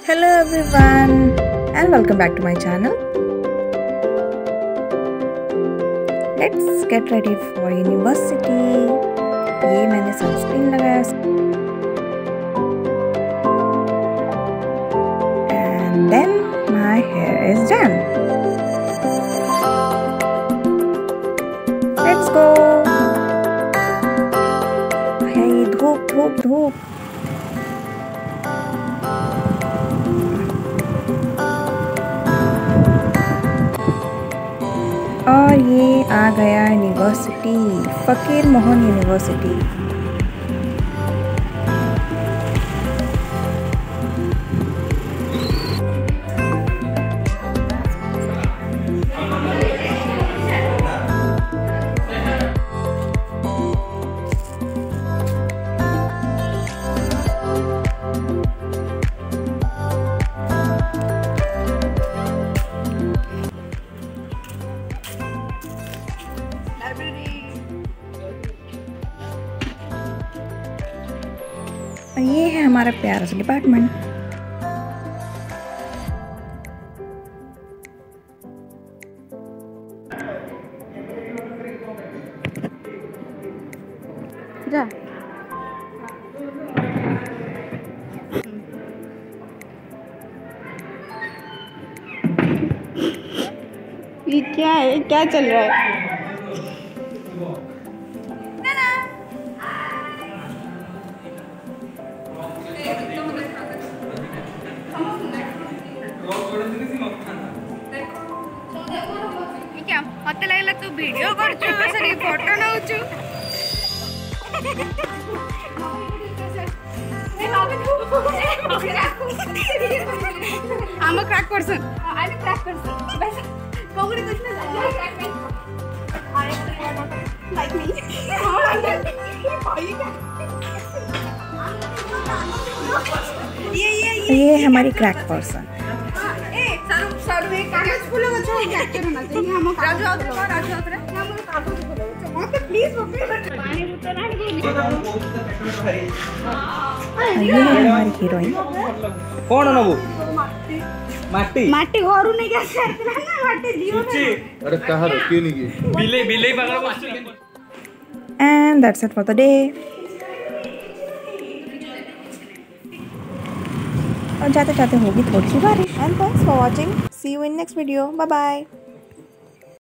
Hello everyone and welcome back to my channel. Let's get ready for university. ये मैंने sunscreen लगाया and then my hair is done. Let's go. Hey, धूप धूप धूप. और ये आ गया यूनिवर्सिटी, फकीर मोहन यूनिवर्सिटी। ये है हमारा प्यारा सा डिपार्टमेंट। जा ये क्या है, क्या चल रहा है? मत लगला तू वीडियो करछु सरी फोटो नउछु हम क्रैक पर्सन आई क्रैक पर्सन बस कोगड़ी कुछ ना लाइक मी ये हमारी क्रैक पर्सन। सारू एक कागज फूल गछ कैप्चर होना चाहिए हम राजू आउतरे हम कागज फूल गछ मत प्लीज पानी बोतल ये है हमारी हीरोइन। कौन नबो माटी माटी घरु नहीं के करतला ना माटी दियो ना अरे कहां रखियो नहीं के बिले पकड़ बस। And that's it for the day. और जाते जाते होगी थोड़ी सी बारिश। And thanks for watching. See you in next video. Bye bye.